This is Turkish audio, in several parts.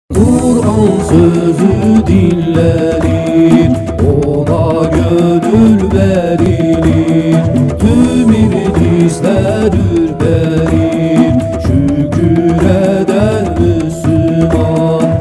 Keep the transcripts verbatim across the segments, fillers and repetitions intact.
Kur'an sözü dinlenir, ona gönül verilir. Tüm iblisler ürperir, şükür eder Müslüman.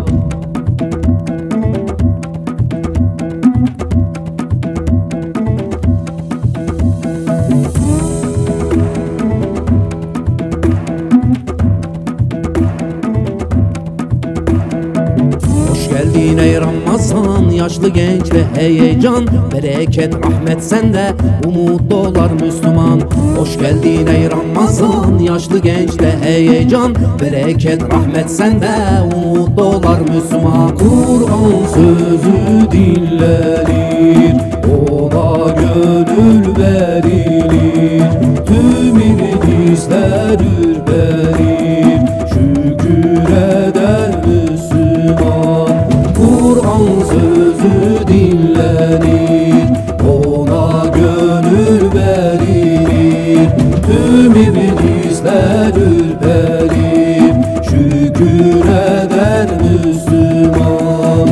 Hoş geldin ey Ramazan, yaşlı genç ve heyecan. Bereket rahmet sende, umut dolar Müslüman. Hoş geldin ey Ramazan, yaşlı genç ve heyecan. Bereket rahmet sende, umut dolar Müslüman. Kur'an sözü dinlenir, ona gönül verilir. Tüm iblisler ürperir, şükür eder Müslüman. Kur'an sözü dinlenir, ona gönül verilir. Tüm iblisler ürperir, şükür eder Müslüman.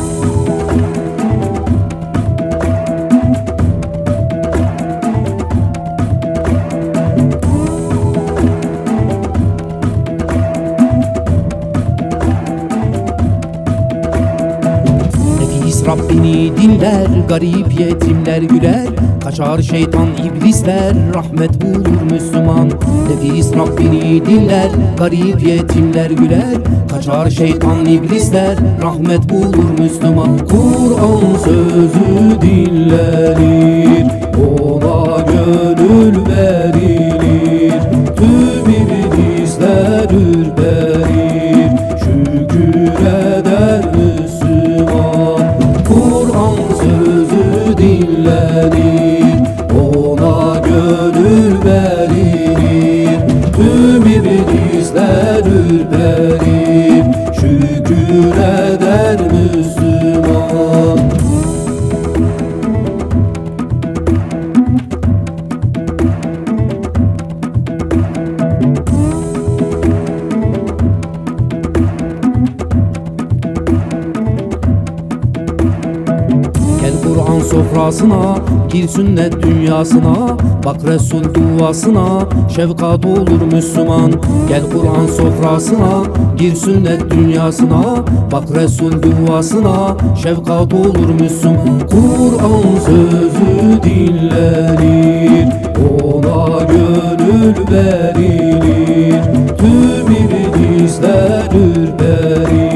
Rabbini dinler, garip yetimler güler. Kaçar şeytan iblisler, rahmet bulur Müslüman. Nefis Rabbini dinler, garip yetimler güler. Kaçar şeytan iblisler, rahmet bulur Müslüman. Kur'an sözü dinlenir, ona gönül verilir. Tüm iblisler ürperir, şükür eder Müslüman. Kur'an sözü dinlenir, ona gönül verilir. Tüm iblisler ürperir, şükür eder Müslüman. Kur'an sofrasına, gir sünnet dünyasına. Bak Resul duasına, şefkat olur Müslüman. Gel Kur'an sofrasına, gir sünnet dünyasına. Bak Resul duasına, şefkat olur Müslüman. Kur'an sözü dinlenir, ona gönül verilir. Tüm iblisler ürperir,